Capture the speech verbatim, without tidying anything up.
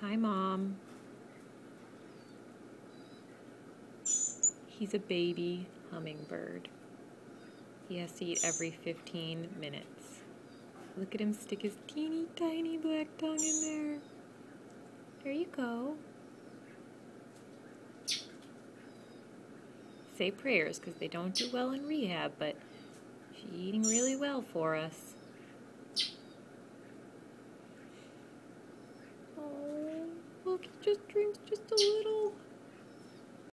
Hi, Mom. He's a baby hummingbird. He has to eat every fifteen minutes. Look at him stick his teeny tiny black tongue in there. There you go. Say prayers because they don't do well in rehab, but she's eating really well for us. Oh, look, he just drinks just a little.